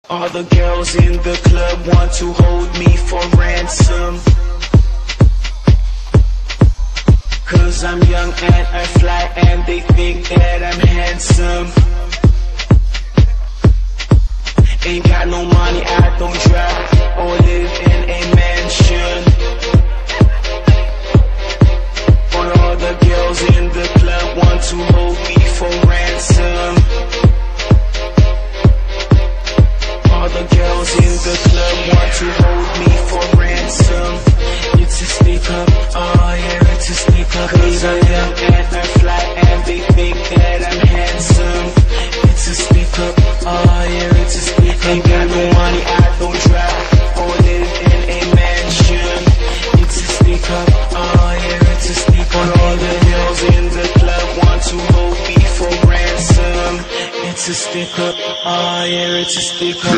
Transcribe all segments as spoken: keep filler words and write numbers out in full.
All the girls in the club want to hold me for ransom, 'cause I'm young and I fly and they think that I'm handsome. Ain't got no money, I don't drive or live in a mansion. But all the girls in the club want to hold me for ransom. All the girls in the club want to hold me for ransom. It's a stick up, oh yeah, it's a stick up. 'Cause I'm young and I fly and they think that I'm handsome. It's a stick up, oh yeah, it's a stick up. Ain't got no money, I don't drive or live in a mansion. It's a stick up, oh yeah, it's a stick up. But all the girls in the club want to hold me for ransom. It's a stick up, oh yeah, it's a stick up.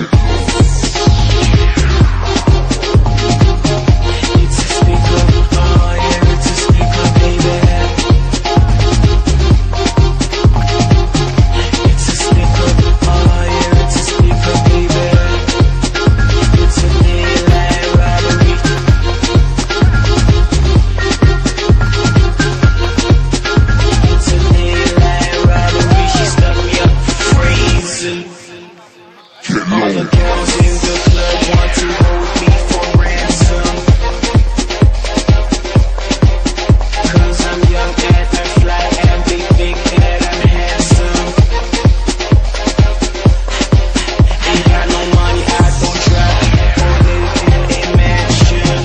It's a stick up, oh yeah, it's a stick up, baby. It's a stick up, oh yeah, it's a stick up, baby. It's a daylight robbery. It's a daylight robbery. She stuck me up freezing. All the girls in the club want to hold me for ransom, 'cause I'm young and I fly and they think that I'm handsome. Ain't got no money, I don't drive or live in a mansion.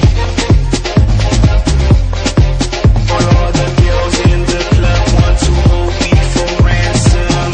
But all the girls in the club want to hold me for ransom.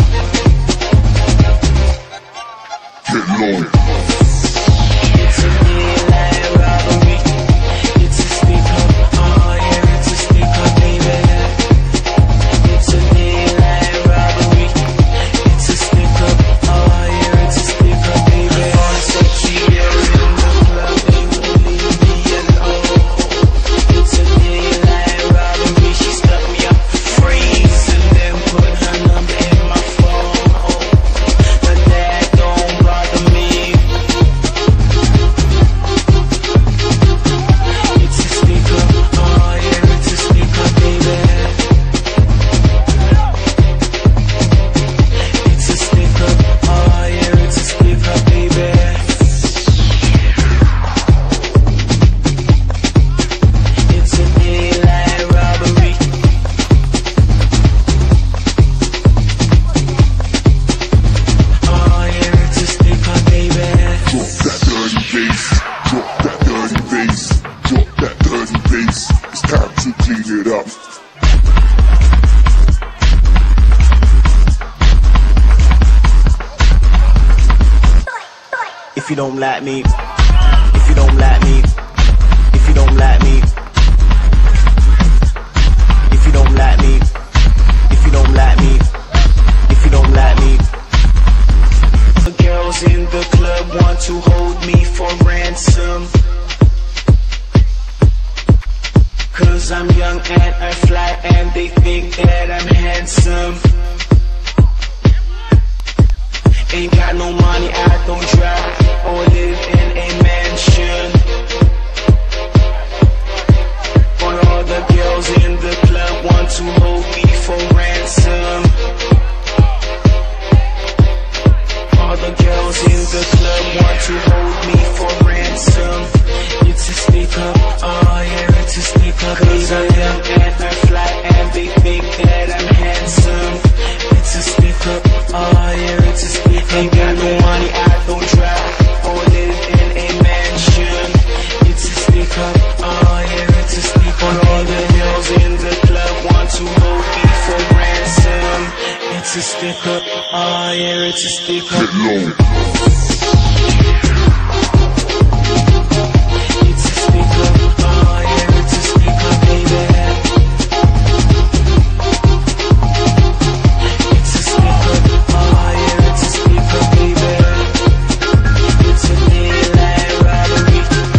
It's a daylight robbery. It's a stick up, oh yeah, it's a stick up, baby. It's a daylight robbery. It's a stick up, oh yeah, it's a stick up, baby. All the sexy girls in the club, they won't leave me alone. It's a daylight robbery. She stuck me up for freeze and then put her number in my phone. Oh, but that don't bother me. It's a stick up, oh yeah, it's a stick up, baby. It's a stick up, oh yeah, it's a stick up, baby. It's a daylight robbery. Oh yeah, it's a stick up, baby. Drop that dirty bass, drop that dirty bass, drop that dirty bass. It's time to clean it up. If you don't like me, if you don't like me, if you don't like me, if you don't like me, if you don't like me, if you don't like me. The girls in the club want to hold me for ransom, 'cause I'm young and I fly and they think that I'm handsome. Ain't got no money, I don't drive or live in a mansion. But all the girls in the club want to hold me for ransom. All the girls in the club want to hold me for ransom. It's a stick up, oh yeah, it's a stick up, 'cause I'm young and I fly and they think that I'm handsome. It's a stick up, oh yeah, it's a stick up. Ain't got no money, I don't drive or live in a mansion. It's a stick up, oh yeah, it's a stick up. But all the girls in the club want to hold me for ransom. It's a stick up, oh yeah, it's a stick up. It's a stick up, oh yeah, it's a stick up, baby. It's a stick up, oh yeah, it's a stick up, baby. It's a daylight robbery.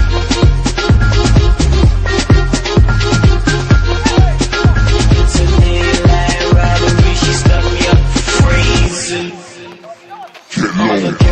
It's a daylight robbery. She stuck me up for freezing. Get low.